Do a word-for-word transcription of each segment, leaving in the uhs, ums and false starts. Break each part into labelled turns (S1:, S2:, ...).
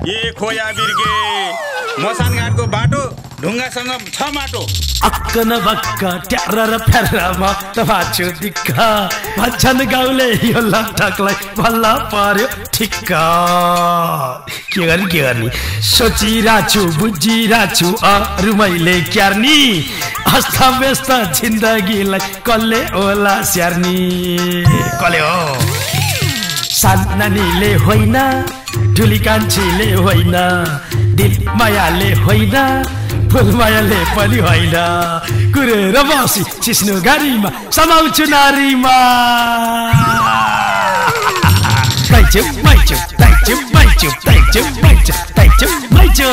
S1: ए खोया बिर्के मसान घाटको बाटो ढुङ्गासँग छ माटो
S2: अक्क न बक्क ट्यार र फ्यारमा तबाछु दिक्क भन्छन् गाउँले यो लटकलाई बल्ल पर्यो ठिक्क के गर्ने के गर्ने सोचिराछु बुझिराछु अरू मैले क्यार्नी अस्त व्यस्त जिन्दगीलाई कसले होला स्यार्नी कसले हो सानानीले होइन ठुली कान्छीले होइन दिल मायाले होइन फुल मायाले पनि होइन कुरेर बसी चिस्नो गाडीमा समाउँछु नारीमा ताइचु माइचु ताइचु माइचु ताइचु माइचु ताइचु माइचु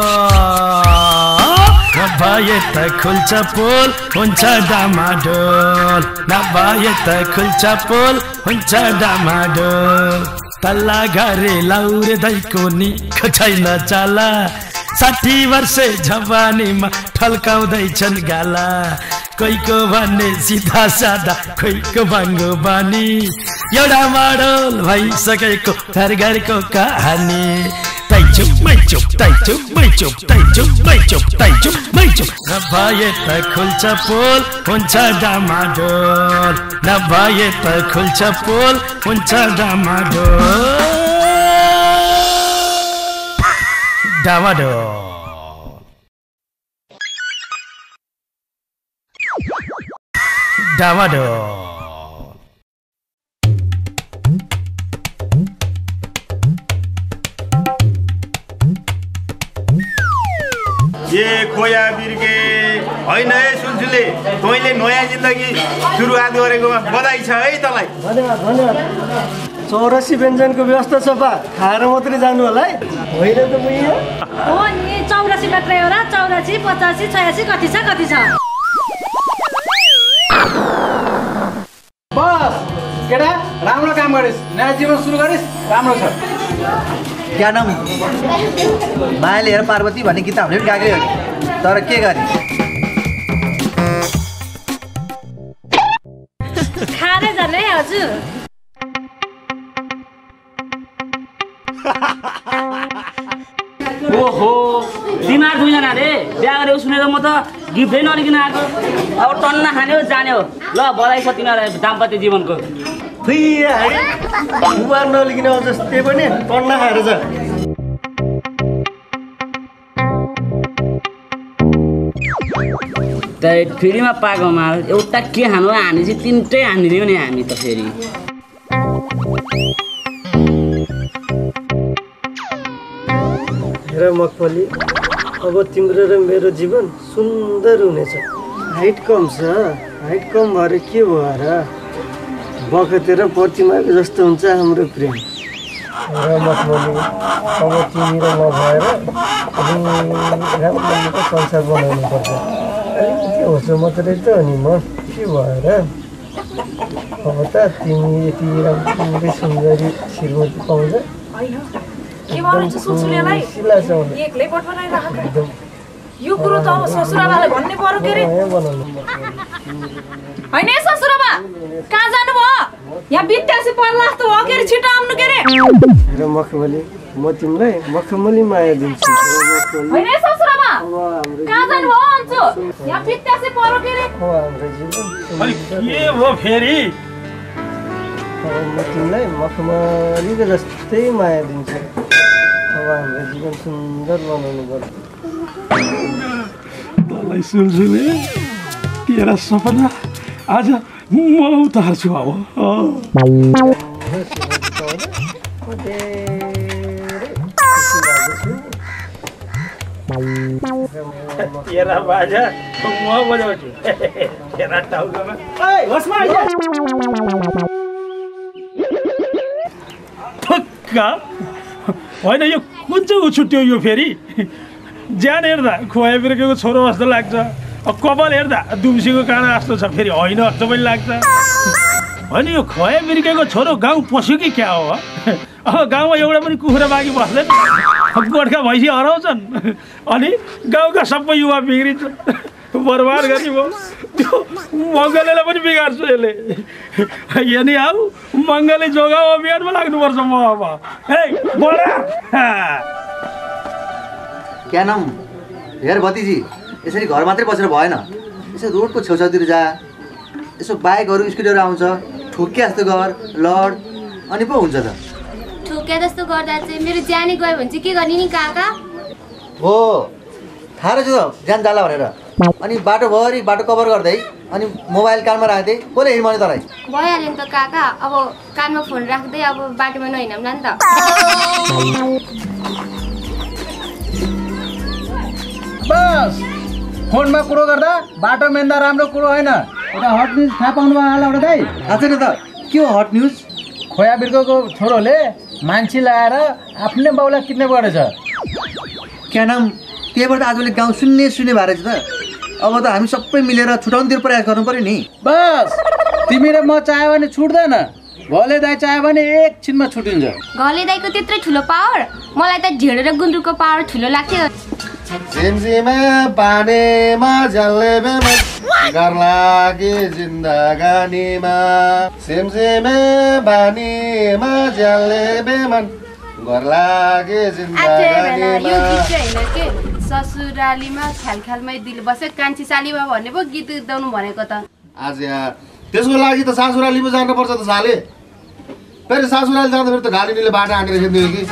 S2: नभए त खुल्छ पोल हुन्छ डामाडोल नभए त खुल्छ पोल हुन्छ डामाडोल तल्ला घरे लाउरे दैको निको छैन चाला साठी वर्षे जवानीमा ठल्काउँदैछन् गाला कोहीको भन्ने सिधा सादा कोहीको भाङ्गो बानी एउटा माडोल भइसकेको घर घरको कहानी ताइचु माइचु ताइचु माइचु ताइचु माइचु ताइचु माइचु नभए त खुल्छ पोल हुन्छ डामाडोल नभए त खुल्छ पोल हुन्छ डामाडोल डामाडोल डामाडोल
S1: ए खोया बिर्के होइन है सुन्सुले तैँले नयाँ जिन्दगी सुरुवात गरेकोमा बधाई छ है तँलाई
S3: धन्यवाद धन्यवाद चौरासी व्यञ्जनको व्यवस्था छ बा खाएर मात्रै जानु होला है होइन त बुझ्यो
S4: हो नि चौरासी मात्रै हो र चौरासी पचासी छयासी कति छ कति छ
S5: बस केटा राम्रो काम गरिस् नयाँ जीवन सुरु गरिस् राम्रो छ
S6: क्या नाम मायाले हेर पार्वती भन्ने गीत हामीले पनि गाएकै हो तर के गर्ने
S4: खाएर जाने हजुर
S7: ओहो बिमार दुईजना रे बिहा गरेको सुनेर म त गिफ्टै नलिकन आएको अब टन्न खाने हो जाने हो ल बधाई छ तिनीहरूलाई दाम्पत्य जीवनको
S3: बुवा नलिकन जस्तै पनि टन्ना खाएर जा
S7: त फेरिमा पाएको माल एउटा के खानु हामी चाहिँ तिनटै हानिदियो नि हामी त फेरि
S3: हेर मखमली अब तिम्रो र मेरो जीवन सुन्दर हुनेछ हाइट कम छ हाइट कम भएर के भयो र बखतेर प्रतिमाको जस्तो हुन्छ हाम्रो प्रेम र मखमली अब तिमी र म भएर राम्रोको संसार बनाउनु पर्छ अलिकति होस् मात्रै त अनि म के भएर अब त तिमी यति राम्रै सुन्दरी श्रीमती पाउँछ
S4: यो कुरो त अब ससुराबालाई भन्ने पर्यो के रे होइन ससुराबा कहाँ जानुभयो यहाँ बित्यासी पर्ला जस्तो हो के रे छिटो आउनु के रे
S3: र मखमली म तिमीलाई मखमली माया दिन्छु
S4: होइन ससुराबा कहाँ जानुभयो अन्चु यहाँ बित्यासी पर्यो के रे
S3: हाम्रो जीवन
S2: के हो फेरि
S3: म तिमीलाई मखमलीको जस्तै माया दिन्छु अब हाम्रो जीवन सुन्दर बनाउनु पर्छ
S2: तँलाई सुन्सुले तेरा सपना आज म उतार्छु अब तेरा बाजा म बजाउँछु तेरा टाउकोमा ओइ होसमा आइज ठक्का होइन यो कुन चाहिँ उछुट्यो यो फेरि ज्यान हेर्दा खुवाइ बिर्केको छोरो जस्तो लाग्छ कपाल हेर्दा दुम्सीको काँडा जस्तो छ फेरि होइन जस्तो पनि लाग्छ होइन यो खुवाइ बिर्केको छोरो गाउँ पस्यो कि क्या हो अब गाउँमा एउटा पनि कुखुरा बाँकी बस्दैन गोर्खा भैँसी हराउँछन् अनि गाउँका सबै युवा बिग्रिन्छन् बर्बाद गर्ने भयो त्यो मङ्गलेलाई पनि बिगार्छु यसले यनि आऊ मङ्गले जोगाऊ अभियानमा लाग्नुपर्छ म अब हे बडा
S6: क्या नाम हेर भतिजी यसरी घर मात्रै बसेर भएन यसो रोडको छेउछाउतिर जा यसो बाइकहरू स्कुटरहरू आउँछ ठोक्किया जस्तो गर लड अनि पो हुन्छ त
S8: ठोक्किया जस्तो गर्दा चाहिँ मेरो ज्यानै गयो भने चाहिँ के गर्ने नि काका
S6: हो थाहा रहेछ त ज्यान जाला भनेर अनि बाटोभरि बाटो कभर गर्दै अनि मोबाइल कानमा राख्दै कसले हिँड्नु भने तँलाई
S8: भइहाल्यो नि त काका अब कानमा फोन राख्दै अब बाटोमा नहिँडौँला नि त
S5: बस फोनमा कुरो गर्दा बाटो मेन्दा राम्रो कुरो होइन एउटा हट न्युज थाहा पाउनु भयो होला एउटा दाइ
S6: थाहा छैन त के हो हट न्युज
S5: खोया बिर्कोको छोरोले मान्छे ल्याएर आफ्नै बाउलाई किडन्याप गरेछ
S6: क्या नाम त्यहीबाट आजले गाउँ सुन्ने सुन्ने भएर छ त अब त हामी सबै मिलेर छुटाउनुतिर प्रयास गर्नु पर्यो नि
S5: बस तिमी र म चाह्यो भने छुट्दैन घले दाइ चाह्यो भने एकछिनमा छुटिन्छ
S8: घले दाइको त्यत्रै ठुलो पावर मलाई त ढेँडो र गुन्द्रुकको पावर ठुलो लाग्थ्यो
S3: झिमझिमे पानीमा जल्ले बेमन घर लागे जिन्दगानीमा झिमझिमे पानीमा जल्ले बेमन घर लागे जिन्दगानीमा
S9: ससुरालीमा ख्याल ख्यालमै दिल बसे कान्छी सालीमा भन्ने पो गीत गाउनु भनेको त
S3: आज यहाँ त्यसको लागि त सासुरालीमा जानुपर्छ त साले फेरि सासुराली जाँदा फेरि त घालिनीले बाटो हानेर खेल्दियो कि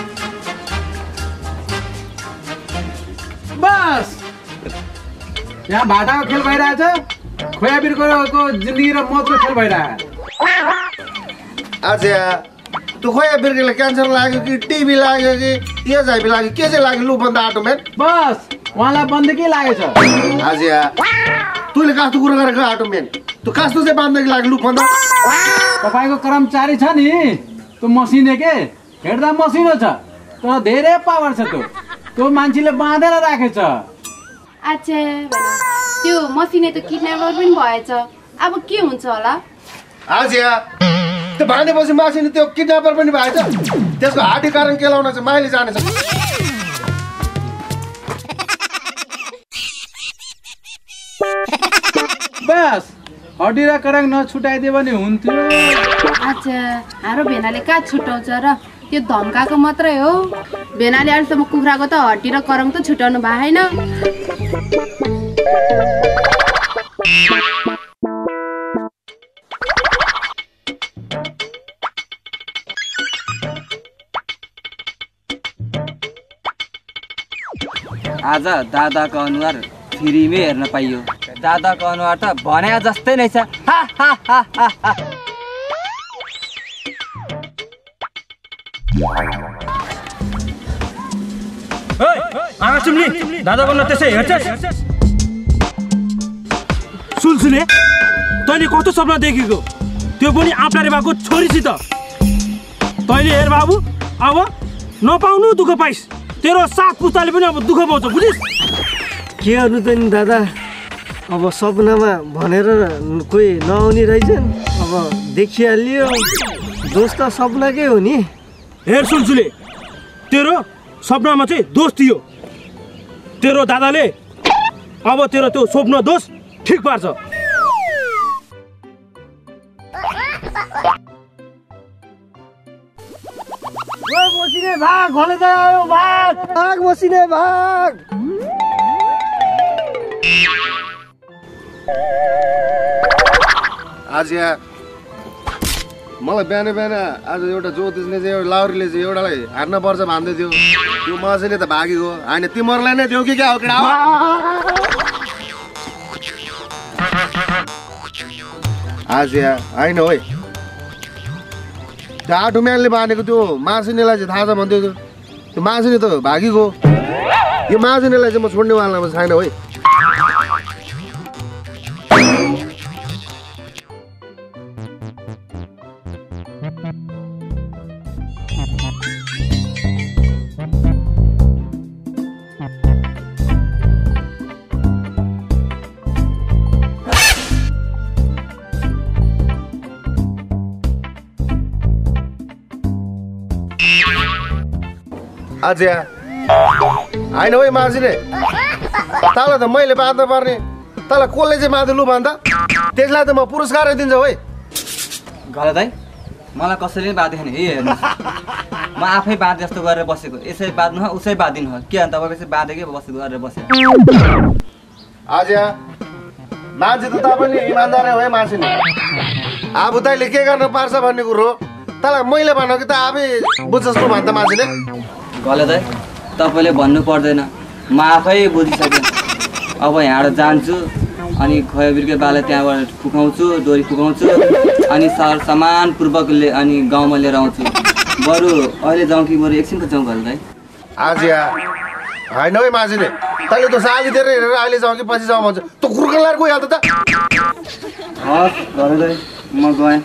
S5: बस यहाँ भाटाको खेल भइरहेछ खोया बिर्कोको जिन्दगी र मौतको खेल भइरहेछ
S3: आज यहाँ त्यो खोया बिर्केलाई क्यान्सर लाग्यो कि टिभी लाग्यो कि एचआइभी लाग्यो के चाहिँ लाग्यो लु बन्द आटोमेन
S5: बस उहाँलाई बन्दकी लागेछ
S3: आज यहाँ तैँले कस्तो कुरो गरेको आटोमेन त्यो कस्तो चाहिँ बन्दकी लाग्यो लु बन्द
S5: तपाईँको कर्मचारी छ नि त्यो मसिने के हेर्दा मसिनो छ तर धेरै पावर छ त्यो त्यो मान्छेले बाँधेर राखेछ
S9: अच्छा त्यो मसिने त किडन्यापर पनि भएछ अब के हुन्छ होला
S3: आज यहाँ त्यो भाँडेपछि मासिने त्यो किडन्यापर पनि भएछ त्यसको हाटी कारण केलाउन चाहिँ माइली जानेछ
S5: बस हड्डी र करङ नछुटाइदियो भने हुन्थ्यो
S9: अच्छा हाम्रो भेनाले कहाँ छुटाउँछ र त्यो धम्काको मात्रै हो भेनाले अहिलेसम्म कुखुराको त हड्डी र करङ त छुटाउनु भएको होइन
S10: आज दादाको अनुहार फ्रीमै हेर्न पाइयो दादाको अनुहार त भने जस्तै नै छ हा हा हा हा हा
S2: आँखा चुम्ली दादा बन्न त्यसै हेर्छस् सुलसुले तैँले कस्तो सपना देखेको त्यो पनि आफ्ना भएको छोरीसित तैँले हेर बाबु अब नपाउनु दुःख पाइस् तेरो सात पुस्ताले पनि अब दुःख पाउँछ बुझिस्
S3: के गर्नु त नि दादा अब सपनामा भनेर कोही नआउने रहेछन् अब देखिहाल्यो दोष त सपनाकै हो नि
S2: हेर सुलसुले तेरो सपनामा चाहिँ दोष थियो तेरो दादाले अब तेरो त्यो स्वप्न दोष ठिक पार्छ
S3: मसिने भाग घले आयो भाग भाग मसिने भाग आज यहाँ मलाई बिहान बिहान आज एउटा ज्योतिषले चाहिँ एउटा लाउरीले चाहिँ एउटालाई हार्न पर्छ भन्दै थियो त्यो मसिने त भागेको होइन तिमीहरूलाई नै थियो कि क्या हो केटा आज यहाँ होइन है त्यो आठो म्यानले बाँधेको त्यो मासिनेलाई चाहिँ थाहा छ भन्थ्यो त्यो मासिने त भागेको यो मासिनेलाई चाहिँ म छोड्नेवालामा छैन है आज होइन है मासिने तँलाई त मैले बाँध्न पर्ने तँलाई कसले चाहिँ बाँध्यो लु भन्दा त्यसलाई त म पुरस्कारै दिन्छु है
S10: गल दाइ मलाई कसैले बाँधेको नि है हेर्नु म आफै बाँध जस्तो गरेर बसेको यसै बाँध्नु उसै बाँधिनु हो के अन्त अब यसै बाँधेकै बसेको गरेर बसेको
S11: आज मान्छे त तपाईले इमानदारै हो है मान्छे नि अब तैँले के गर्न पार्छ भन्ने कुरो तँलाई मैले भन्नु कि त आफै बुझ्छस् पो भन्छ मान्छेले
S10: गले दाइ तपाईँले भन्नु पर्दैन म आफै बुझिसकेँ अब यहाँबाट जान्छु अनि खोया बिर्के बाले त्यहाँबाट फुकाउँछु डोरी फुकाउँछु अनि सर समानपूर्वकले अनि गाउँमा लिएर आउँछु बरु अहिले जाउँ कि बरु एकछिनको जाउँ गले दाइ
S11: आज होइन है मान्छेले तैँले त साली दिएर हेरेर अहिले जाउँ कि पछि जाउँ भन्छ त खुर्कलार गइहाल्छ त
S10: हस् गले दाइ म गएँ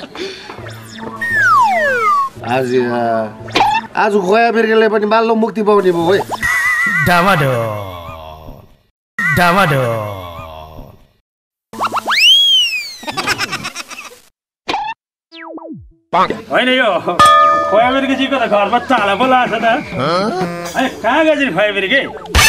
S11: आज आज खोया बिर्केले पनि बाल्लो मुक्ति पाउने भयो है
S2: डामाडो डामाडो होइन यो खोया बिर्केजीको त घरमा चाला पो लाग्छ त है कहाँ गएछ नि खोया बिर्के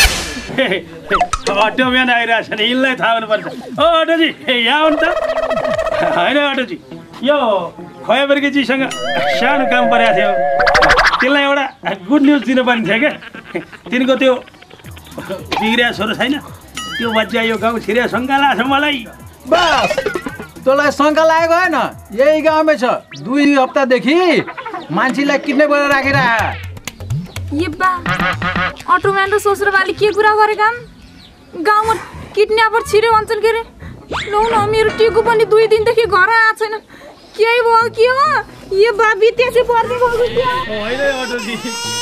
S2: अटो बिहान आइरहेको छ नि यिनलाई थाहा हुनुपर्छ ओ अटोजी यहाँ आउनु त होइन अटोजी यो खोया बिर्केजीसँग सानो काम परेको थियो त्यसलाई एउटा गुड न्युज दिनुपर्ने थियो क्या तिनको त्यो बिग्रिया छोरो छैन त्यो बच्चा यो गाउँ छिरे शङ्का लाग्छ मलाई
S5: बस तँलाई शङ्का लागेको होइन यही गाउँमै छ दुई हप्तादेखि मान्छेलाई किडन्याप गरेर राखेर
S4: ये बा अटोम्यान र ससुराबाले के कुरा गरेका गाउँमा किडन्यापर छिर्यो अञ्चल के रे लौ न मेरो टिकु पनि दुई दिनदेखि घर आएको छैन केही भयो के हो ये बा बितेपछि पर्ने भयो
S2: होइन अटोजी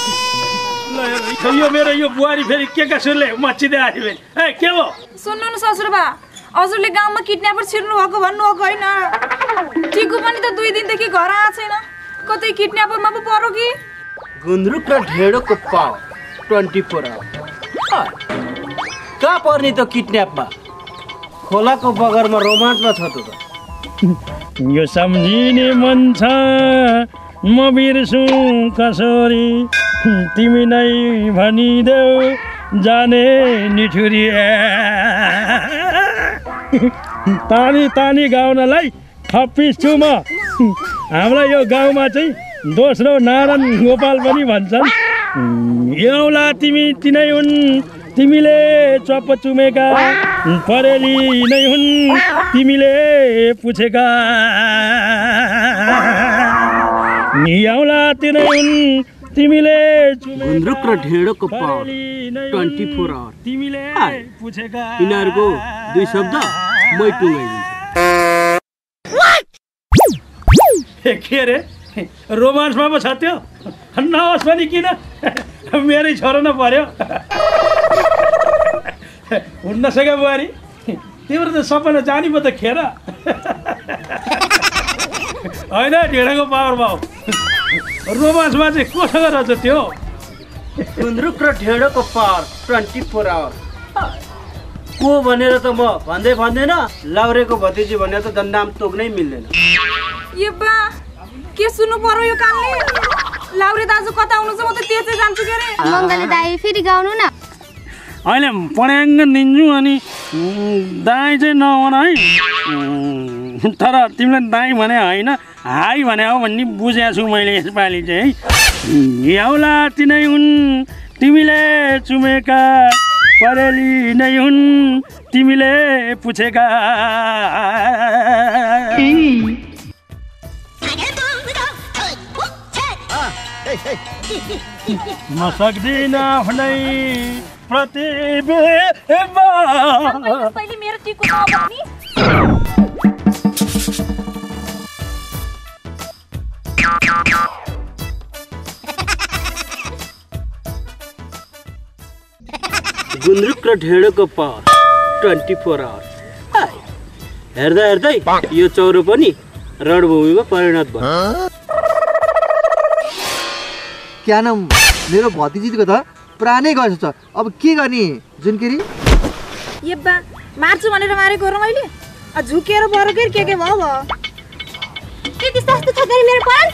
S2: यो मेरो यो बुहारी फेरि के का सुरले मच्चिँदै आयो फेरि ए के हो
S4: सुन्नु न ससुराबा हजुरले गाउँमा किडन्यापर छिर्नु भएको भन्नुभएको होइन टिकु पनि त दुई दिनदेखि घर आएको छैन कतै किडन्यापरमा पो पर्यो कि
S3: गुन्द्रुक र ढेँडोको पावर ट्वेन्टी फोर आवर कहाँ पर्ने त किडन्यापमा खोलाको बगरमा रोमान्चमा छ त
S2: यो सम्झिने मन छ म बिर्सु कसरी तिमी नै भनिदेऊ जाने निठुरी तानी तानी गाउनलाई थपिन्छु म हामीलाई यो गाउँमा चाहिँ दोस्रो नारायण गोपाल पनि भन्छन् एउला तिमी तिनै हुन् तिमीले चप चुमेका परेली नै हुन् तिमीले पुछेका औला तिनै हुन् तिमीले
S3: गुन्द्रुक र ढेँडोको पावर ट्वेन्टी फोर आवर
S2: तिमीले पुछेका
S3: यिनीहरूको दुई शब्द मै टुङ्गाइदिन्छु
S2: के अरे रोमान्समा पो छ त्यो नहोस् पनि किन मेरै छोरो न पर्यो हुन्न सके बुहारी तिम्रो त सपना जानी पो त खेर होइन ढेँडाको पावर भाउ रोमान्समा चाहिँ कोसँग रहेछ त्यो
S3: गुन्द्रुक र ढेँडोको पावर ट्वेन्टी फोर आवर को भनेर त म भन्दै भन्दैन लाउरेको भतिजी भनेर त दण्डाम तोक्नै मिल्दैन
S4: ये बा के सुन्नु पर्यो यो कानले लाउरे दाजु कता हुनुहुन्छ म त त्यतै जान्छु के रे
S8: मङ्गले दाइ फेरि गाउनु न
S2: अहिले पढ्याङ्ग दिन्छु अनि दाई चाहिँ नहुन है तर तिमीलाई दाई भने होइन हाई भने हो भन्ने बुझेको छु मैले यसपालि चाहिँ है औला तिनै हुन् तिमीले चुमेका परेली नै हुन् तिमीले पुछेका म सक्दिन आफ्नै प्रतिबिम्ब
S4: पहिले मेरो टिकु नभनी
S3: गुन्द्रुक र ढेँडोको पावर ट्वेन्टी फोर आवर हेर्दा हेर्दै यो चौरो पनि रणभूमिमा परिणत भयो
S6: क्या नाम मेरो भतिजीको त प्राणै गएछ छ अब के गर्ने जुनकेरी
S4: ये बा मार्छु भनेर मारेको र मैले अ झुकेर बरकेर के के भयो भयो
S8: त्यति सस्तो छ गरी मेरो पाल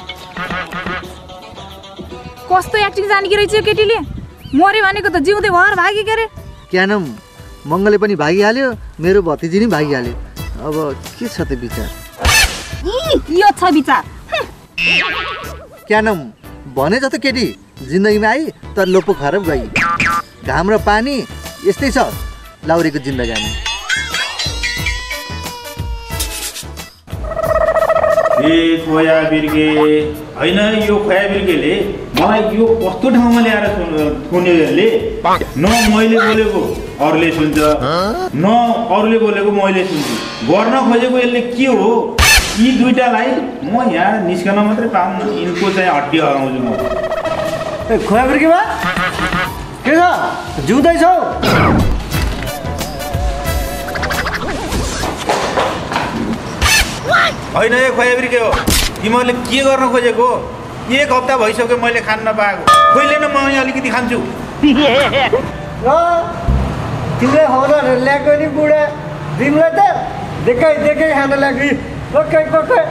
S4: कस्तो एक्टिङ जानी कि रहेछ केटीले मरे भनेको त जिउँदै भर भागी के रे
S6: क्या नाम मङ्गले पनि भागिहाल्यो मेरो भतिजी नि भागिहाल्यो अब के छ त विचार
S4: यो छ विचार
S6: क्या नाम भने जस्तो केटी जिन्दगीमा आई तर लोपो खराब गई। घाम र पानी यस्तै छ लाउरीको जिन्दगानी।
S1: ए खोया बिर्गे होइन, यो खोया बिर्गेले मलाई यो कस्तो ठाउँमा ल्याएर सुनेले न मैले बोलेको अरूले सुन्छ न अरूले बोलेको मैले सुन्छु। गर्न खोजेको यसले के हो? यी दुईटालाई म यहाँ निस्कन मात्रै पाऊँ, यिनको चाहिँ हड्डी हराउँछु म।
S3: ए खोया बिर्गेमा के छ? जिउँदैछौ?
S1: होइन यो खोया बिर्के हो। तिमीहरूले के गर्न खोजेको? एक हप्ता भइसक्यो मैले खान नपाएको। कहिले न म अलिकति खान्छु।
S3: तिमीले हौदाहरू ल्याएको नि बुढा, तिमीलाई त देखाइ देखाइ खान लाग्यो। पक्कै पक्कै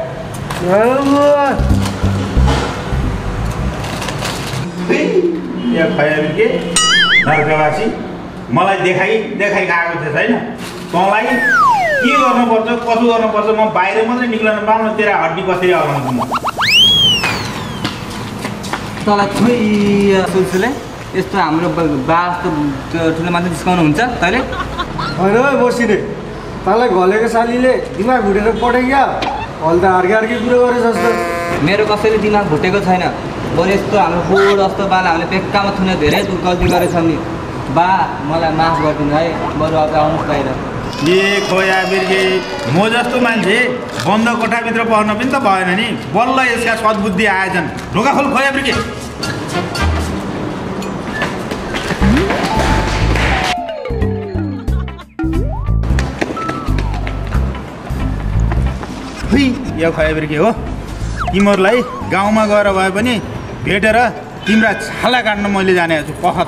S1: या खोया बिर्के नर्कवासी मलाई देखाइ देखाइ खाएको थियो छैन। तँलाई के गर्नुपर्छ कसो गर्नुपर्छ म बाहिर मात्रै निक्लन पाउँ न, तेरा हड्डी कसरी हराउँछु म।
S10: तँलाई खोइ सुल्सुले यस्तो हाम्रो बा जस्तो ठुलो मान्छे जिस्काउनु हुन्छ तैँले?
S3: होइन बसिने तँलाई घलेको सालीले दिमाग भुटेर पठाइया। अहिले त अर्कै अर्कै कुरो गरे जस्तो।
S10: मेरो कसैले दिमाग भुटेको छैन। बरु यस्तो हाम्रो बोर्ड जस्तो बाल हामीले पेक्कामा थुने धेरै गल्ती गरेछौँ नि। बा मलाई माफ गरिदिनु है, बरु अब आउनुहोस् बाहिर।
S1: ए खोया बिर्के म जस्तो मान्छे बन्द कोठाभित्र पढ्न पनि त भएन नि। बल्ल यसका सद्बुद्धि आएछन्। ढोका खोल खोया बिर्के। यो खोया बिर्के हो, तिमीहरूलाई गाउँमा गएर भए पनि भेटेर तिम्रा छाला काट्न मैले जानेको छु। पख त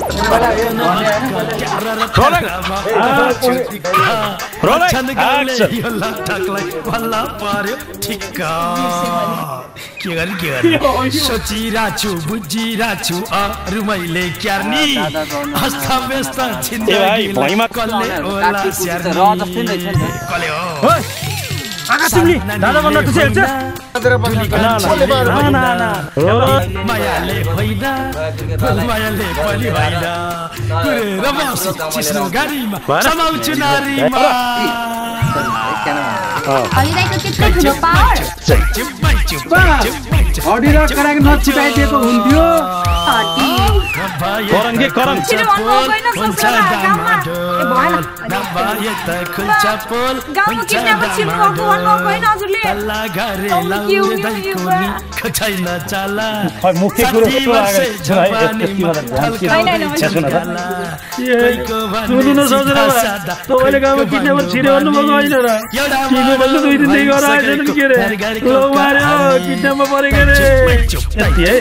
S2: सोचिरहेछु बुझिरहेछु अरू मैले क्यार्नी हस्ता व्यस्त आकाश तिमीले दादा बन्न तुझे हेर्छ? मायाले होइन मायाले पनि होइन कुरेर बसी चिस्नो गाडीमा समाउँछु नारीमा।
S8: हलिदाईको त्यत्रो ठुलो पावर
S5: हड्डी र कराक नछुटाइदिएको हुन्थ्यो।
S2: करङ्गे करङ मुख्य कुरो सुन्नु न सोचेर तपाईँले गाउँमा किडन्यापर छिरे भन्नुभएको होइन र? टिभी भन्नु दुई दिनदेखि गएर आएछन् के अरे लो मार्यो किडन्यापमा परेको अरे यति है।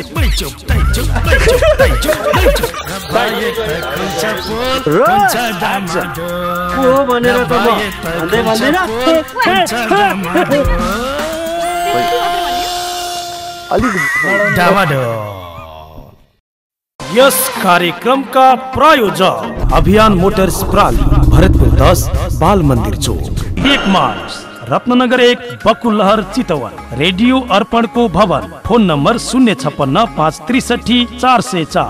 S2: को भनेर त म भन्दै भन्दैन। यस कार्यक्रमका प्रायोजक अभियान मोटर्स प्राली, भरतपुर दस, बाल मन्दिर चौक, एक मार्च, रत्नगर एक, बकुलहर चितवन। रेडियो अर्पणको भवन, फोन नम्बर शून्य छप्पन्न पाँच त्रिसठी चार सय चार।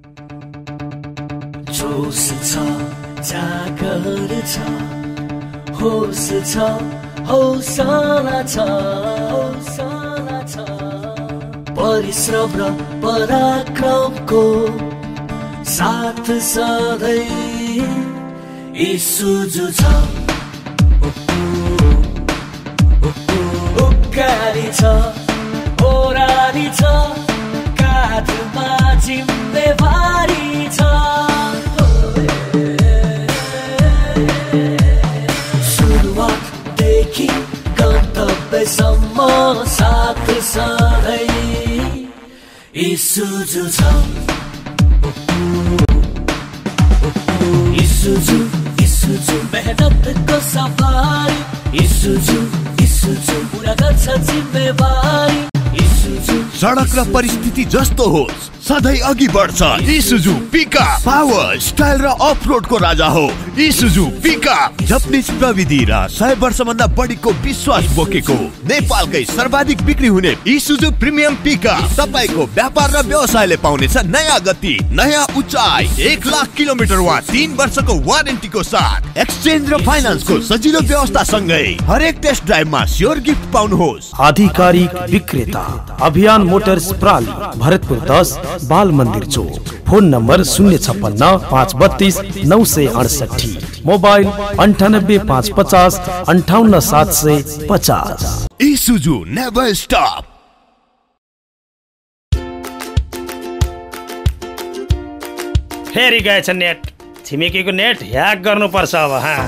S12: जोस छ जागर छ होस छ हौसला छ हौसला छ परिश्रम र पराक्रमको साथ सधैँ ईसुजु छ। उक्काली छ ओराली छ काँधमा जिम्मेवारी छ। सुरुवातदेखि गन्तव्यसम्म साथ सधैँ ईसुजु छ। ईसुजु ईसुजु मेहनतको सफारी ईसुजु ईसुजु पुरा गर्छ जिम्मेवारी ईसुजु
S13: सडक र परिस्थिति जस्तो होस् सधैँ अघि बढ्छ इसुजु पिकअप। पावर, स्टाइल र अफ रोडको राजा हो इसुजु पिकअप। जापानिज प्रविधि र सय वर्षभन्दा बढीको विश्वास बोकेको नेपालकै सर्वाधिक बिक्री हुने इसुजु प्रिमियम पिकअप तपाईँको व्यापार र व्यवसायले पाउनेछ नयाँ गति, नयाँ उचाइ। एक लाख किलोमिटर वा तीन वर्षको वारेन्टीको साथ एक्सचेन्ज र फाइनान्सको सजिलो व्यवस्था सँगै हरेक टेस्ट ड्राइभमा स्योर गिफ्ट पाउनुहोस्।
S14: आधिकारिक विक्रेता अभियान मोटर्स प्राली, भरतपुर दस, बाल मन्दिर चोक। फोन नम्बर शून्य छप्पन्न पाँच बत्तीस नौ सय अडसठी। मोबाइल अन्ठानब्बे पाँच पचास अन्ठाउन्न सात सय पचास।
S13: Isuzu never stop.
S2: फेरि गएछ नेट। छिमेकीको नेट ह्याक गर्नुपर्छ अब। हाँ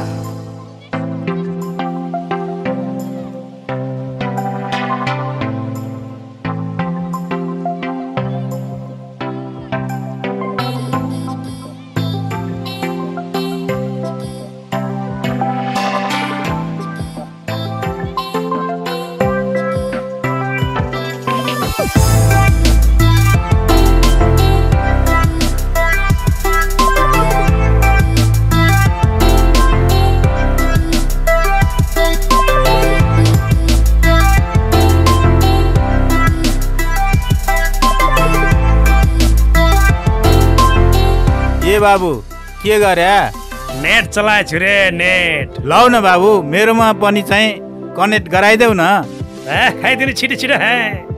S1: बाबु के गरे?
S2: नेट चलाएछु रे नेट।
S1: लौ न बाबु मेरोमा पनि चाहिँ कनेक्ट गराइदेऊ न।
S2: ए खाइदिनु छिटो छिटो। हे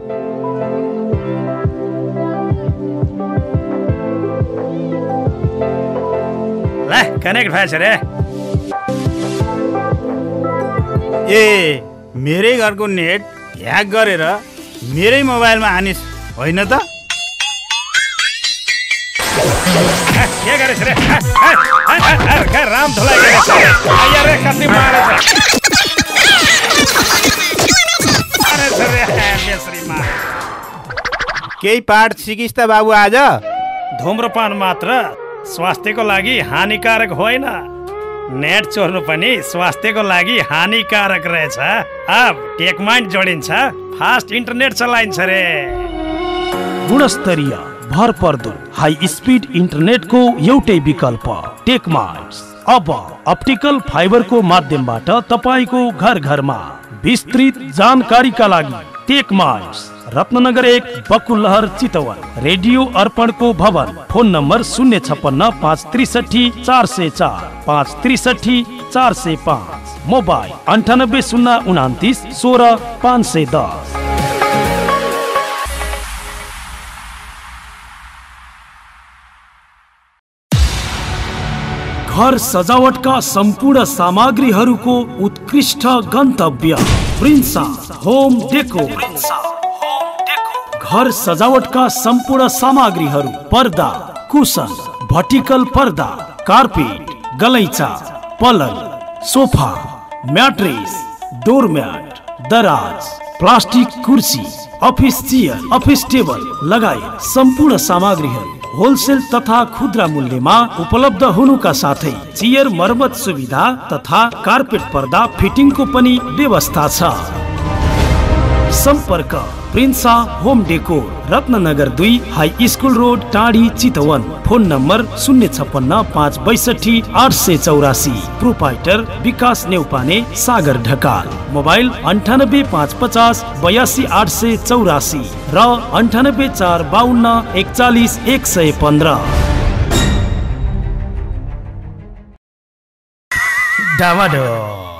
S2: ल कनेक्ट भएछ रे।
S1: ए मेरै घरको नेट ह्याक गरेर मेरै मोबाइलमा हानिस् होइन त?
S2: के गरेछ रे? राम धुलाई गरेछ रे। कति मारेछ।
S1: केही पाठ सिकिस् त बाबु आज?
S2: धूम्रपान मात्र स्वास्थ्यको लागि हानिकारक होइन। नेट चोर्नु पनि स्वास्थ्यको लागि हानिकारक रहेछ। अब टेकमाइन्ड जोडिन्छ, फास्ट इन्टरनेट चलाइन्छ रे।
S14: गुणस्तरीय भरपर्दो हाई स्पिड इन्टरनेटको एउटै विकल्प टेकमाइन्ड्स। अब अप्टिकल फाइबरको माध्यमबाट तपाईको घर घरमा विस्तृत जानकारीका लागि टेकमाइन्ड्स, रत्नगर एक, बकुलहर, चितवन। रेडियो अर्पणको भवन। फोन नम्बर शून्य छप्पन्न पाँच त्रिसठी चार सय चार पाँच त्रिसठी चार सय पाँच। मोबाइल अन्ठानब्बे शून्य उनातिस सोह्र पाँच सय दस। घर सजावटका सम्पूर्ण सामग्रीहरूको उत्कृष्ट गन्तव्य प्रिन्सा होम डेकोर। घर सजावटका सम्पूर्ण सामग्रीहरू पर्दा, कुसन, भर्टिकल पर्दा, कार्पेट, गलैँचा, पलङ, सोफा, म्याट्रेस, डोरम्याट, दराज, प्लास्टिक कुर्सी, अफिस चेयर, अफिस टेबल लगायत सम्पूर्ण सामग्रीहरू होलसेल तथा खुद्रा मूल्यमा उपलब्ध हुनुका साथै चेयर मर्मत सुविधा तथा कार्पेट पर्दा फिटिङको पनि व्यवस्था छ। सम्पर्क प्रिन्सा होम डेकोर, रत्नगर दुई, हाई स्कुल रोड, टाढी, चितवन। फोन नम्बर शून्य छप्पन्न पाँच बैसठी आठ सय चौरासी। प्रोपाइटर विकास नेउपाने, सागर ढकाल। मोबाइल अन्ठानब्बे पाँच पचास बयासी आठ सय चौरासी र अन्ठानब्बे चार बाहन्न एकचालिस एक सय पन्ध्र।
S2: डामाडोल।